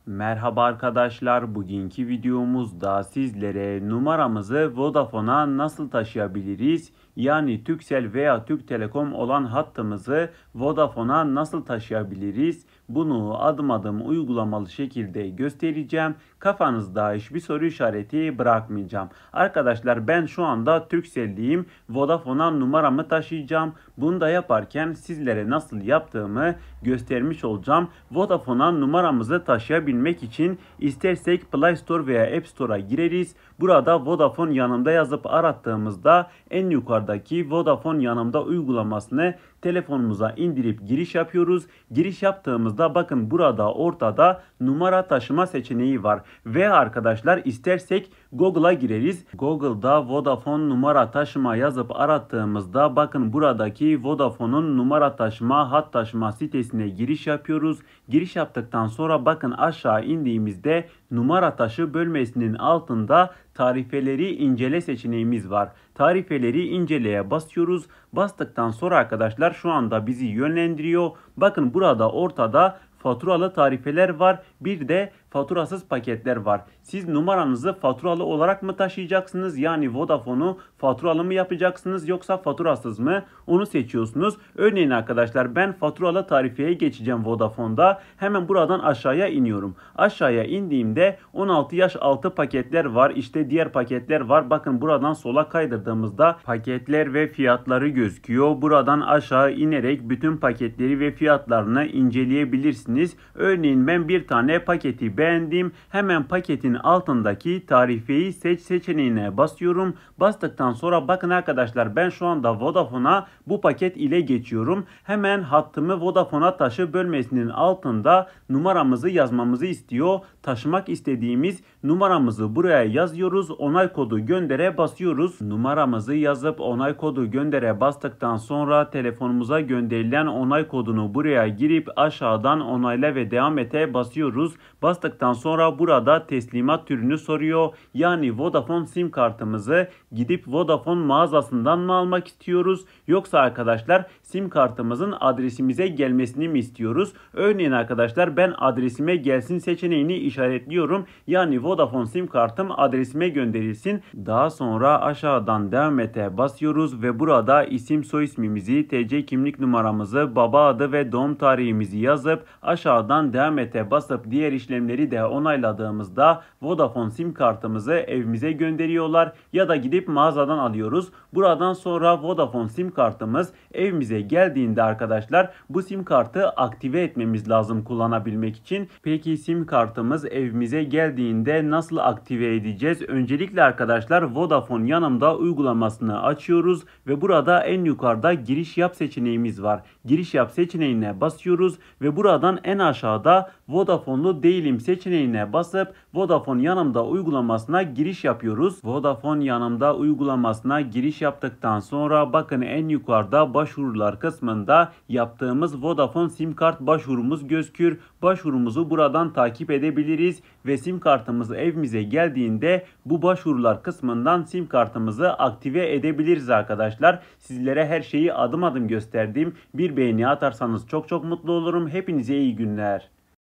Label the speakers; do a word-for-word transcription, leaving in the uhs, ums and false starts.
Speaker 1: Merhaba arkadaşlar, bugünkü videomuzda sizlere numaramızı Vodafone'a nasıl taşıyabiliriz? Yani Turkcell veya Türk Telekom olan hattımızı Vodafone'a nasıl taşıyabiliriz? Bunu adım adım uygulamalı şekilde göstereceğim. Kafanızda hiçbir soru işareti bırakmayacağım. Arkadaşlar ben şu anda Turkcell'liyim. Vodafone'a numaramı taşıyacağım. Bunu da yaparken sizlere nasıl yaptığımı göstermiş olacağım. Vodafone'a numaramızı taşıyabilmek için istersek Play Store veya App Store'a gireriz. Burada Vodafone yanımda yazıp arattığımızda en yukarıdaki Vodafone yanımda uygulamasını telefonumuza indirip giriş yapıyoruz. Giriş yaptığımızda bakın burada ortada numara taşıma seçeneği var. Ve arkadaşlar istersek Google'a gireriz. Google'da Vodafone numara taşıma yazıp arattığımızda bakın buradaki Vodafone'un numara taşıma hat taşıma sitesine giriş yapıyoruz. Giriş yaptıktan sonra bakın aşağı indiğimizde numara taşı bölmesinin altında tarifeleri incele seçeneğimiz var. Tarifeleri inceleye basıyoruz. Bastıktan sonra arkadaşlar şu anda bizi yönlendiriyor. Bakın burada ortada faturalı tarifeler var. Bir de faturasız paketler var. Siz numaranızı faturalı olarak mı taşıyacaksınız? Yani Vodafone'u faturalı mı yapacaksınız yoksa faturasız mı? Onu seçiyorsunuz. Örneğin arkadaşlar ben faturalı tarifeye geçeceğim Vodafone'da. Hemen buradan aşağıya iniyorum. Aşağıya indiğimde on altı yaş altı paketler var. İşte diğer paketler var. Bakın buradan sola kaydırdığımızda paketler ve fiyatları gözüküyor. Buradan aşağı inerek bütün paketleri ve fiyatlarını inceleyebilirsiniz. Örneğin ben bir tane paketi beğendim. Hemen paketin altındaki tarifeyi seç seçeneğine basıyorum. Bastıktan sonra bakın arkadaşlar ben şu anda Vodafone'a bu paket ile geçiyorum. Hemen hattımı Vodafone'a taşı bölmesinin altında numaramızı yazmamızı istiyor. Taşımak istediğimiz numaramızı buraya yazıyoruz. Onay kodu göndere basıyoruz. Numaramızı yazıp onay kodu göndere bastıktan sonra telefonumuza gönderilen onay kodunu buraya girip aşağıdan onayla ve devam ete basıyoruz. Bastıktan sonra burada teslimat türünü soruyor. Yani Vodafone sim kartımızı gidip Vodafone mağazasından mı almak istiyoruz? Yoksa arkadaşlar sim kartımızın adresimize gelmesini mi istiyoruz? Örneğin arkadaşlar ben adresime gelsin seçeneğini işaretliyorum. Yani Vodafone sim kartım adresime gönderilsin. Daha sonra aşağıdan devam ete basıyoruz ve burada isim soy ismimizi, T C kimlik numaramızı, baba adı ve doğum tarihimizi yazıp aşağıdan devam ete basıp diğer işlemleri de onayladığımızda Vodafone sim kartımızı evimize gönderiyorlar ya da gidip mağazadan alıyoruz. Buradan sonra Vodafone sim kartımız evimize geldiğinde arkadaşlar bu sim kartı aktive etmemiz lazım kullanabilmek için. Peki sim kartımız evimize geldiğinde nasıl aktive edeceğiz? Öncelikle arkadaşlar Vodafone yanımda uygulamasını açıyoruz ve burada en yukarıda giriş yap seçeneğimiz var. Giriş yap seçeneğine basıyoruz ve buradan en aşağıda Vodafone'lu değilim seçeneğine basıp Vodafone yanımda uygulamasına giriş yapıyoruz. Vodafone yanımda uygulamasına giriş yaptıktan sonra bakın en yukarıda başvurular kısmında yaptığımız Vodafone sim kart başvurumuz gözükür. Başvurumuzu buradan takip edebiliriz ve sim kartımız evimize geldiğinde bu başvurular kısmından sim kartımızı aktive edebiliriz arkadaşlar. Sizlere her şeyi adım adım gösterdim. Bir beğeni atarsanız çok çok mutlu olurum. Hepinize iyi günler.